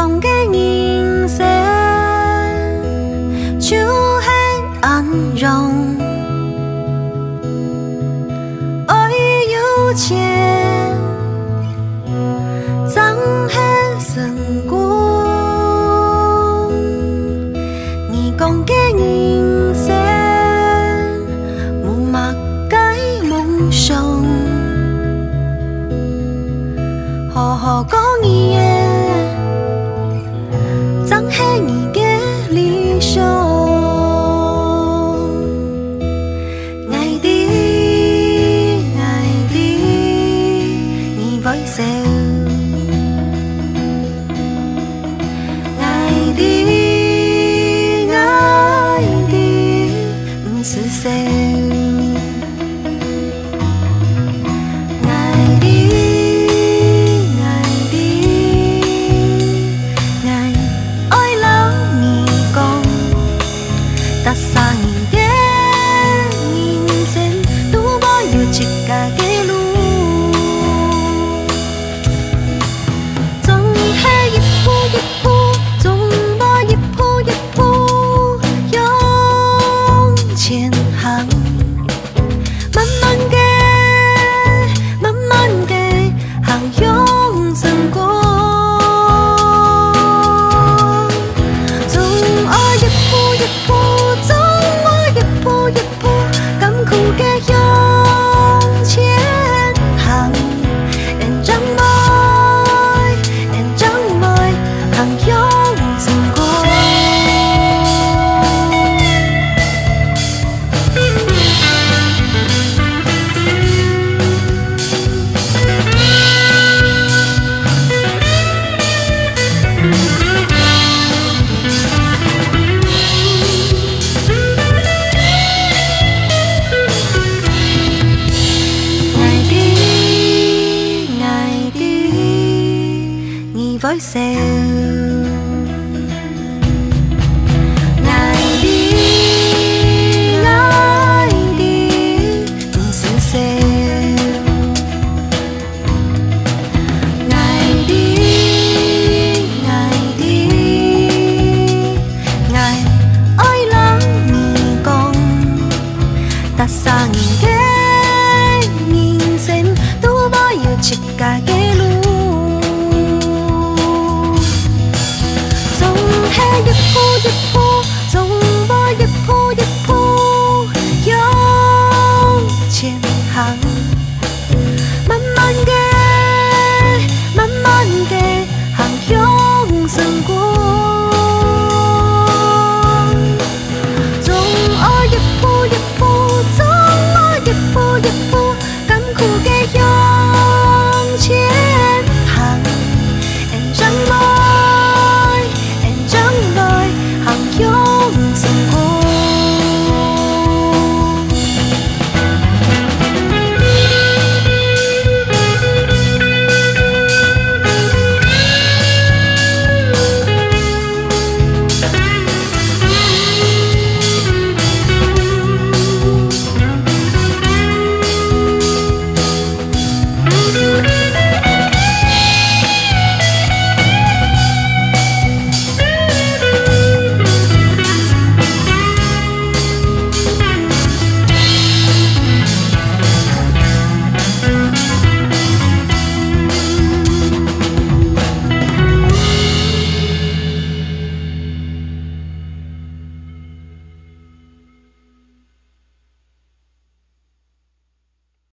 讲的人生就是安容，爱有钱，怎会成功？你讲的人生无嘛该梦想，好好讲伊的。 怎是你的理想？爱的，爱的，你会笑。爱的，爱的，不是笑。爱的。 三年的人生，都无有一家的路，总是一步一步，总无一步一步向前行，慢慢的，慢慢的行向成功，总爱一步一步。 会笑，爱的，爱的，不是笑，爱的，爱的，爱人你讲，搭三年的人生，都无有一家。